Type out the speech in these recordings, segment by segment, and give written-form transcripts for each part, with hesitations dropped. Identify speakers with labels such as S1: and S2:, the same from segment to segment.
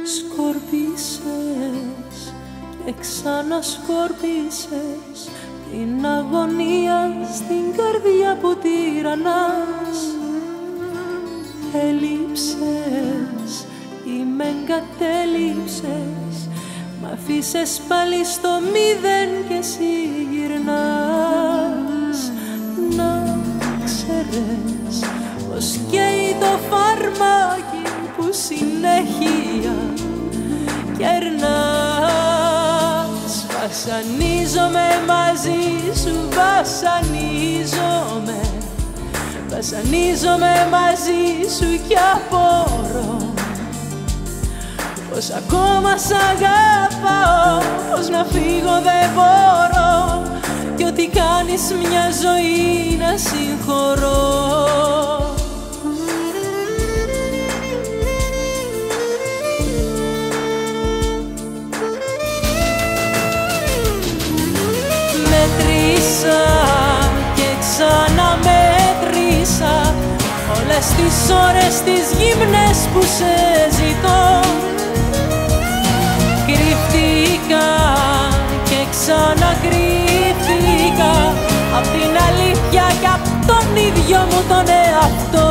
S1: Σκορπίσες και ξανασκορπίσες την αγωνία στην καρδιά που τυραννάς. Έλειψες ή με εγκατέλειψες, μ' αφήσες πάλι στο μηδέν και εσύ γυρνάς. Να ξέρες πως καίει το φαρμάκι που συνέχεια κερνάς. Βασανίζομαι μαζί σου, βασανίζομαι. Βασανίζομαι μαζί σου κι απορώ πως ακόμα σ' αγαπάω, πως να φύγω δεν μπορώ κι ό,τι κάνεις μια ζωή να συγχωρώ. Μέτρησα και ξαναμέτρησα όλες τις ώρες τις γυμνές που σε ζητώ. Κρύφτηκα και ξανακρύφτηκα απ' την αλήθεια κι απ' τον ίδιο μου τον εαυτό.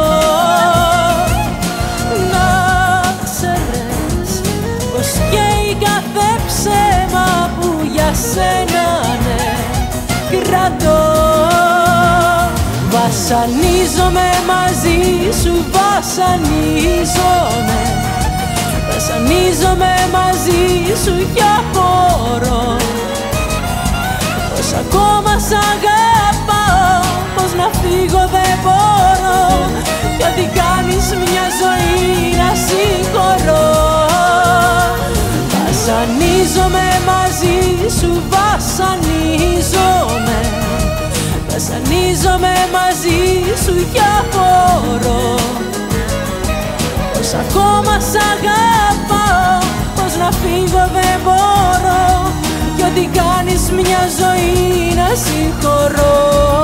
S1: Να ξέρεις πως καίει κάθε ψέμα που για σένα ναι κρατώ. Βασανίζομαι μαζί σου, βασανίζομαι. Βασανίζομαι μαζί σου κι απορώ πως ακόμα σ' αγαπάω, πως να φύγω δεν μπορώ κι ό,τι κάνεις μια ζωή να συγχωρώ. Βασανίζομαι μαζί σου, βασανίζομαι. Βασανίζομαι μαζί σου κι απορώ πως ακόμα σ' αγαπάω, πως να φύγω δεν μπορώ κι ό,τι κάνεις μια ζωή να συγχωρώ.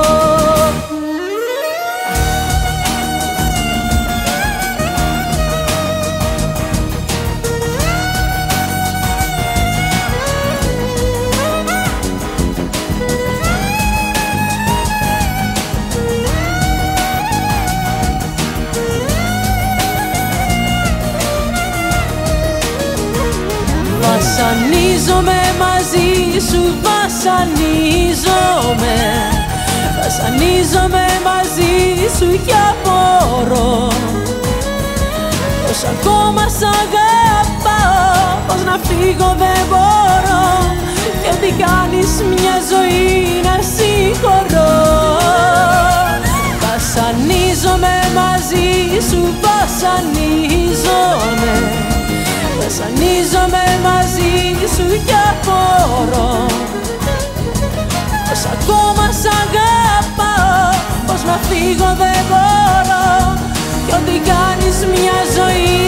S1: Βασανίζομαι μαζί σου, βασανίζομαι. Βασανίζομαι μαζί σου κι απορώ πως ακόμα σ' αγαπάω, πως να φύγω δεν μπορώ κι ό,τι κάνεις μια ζωή να συγχωρώ. Βασανίζομαι μαζί σου, βασανίζομαι. Βασανίζομαι μαζί σου κι απορώ πως ακόμα σ' αγαπάω, πως να φύγω δεν μπορώ κι ό,τι κάνεις μια ζωή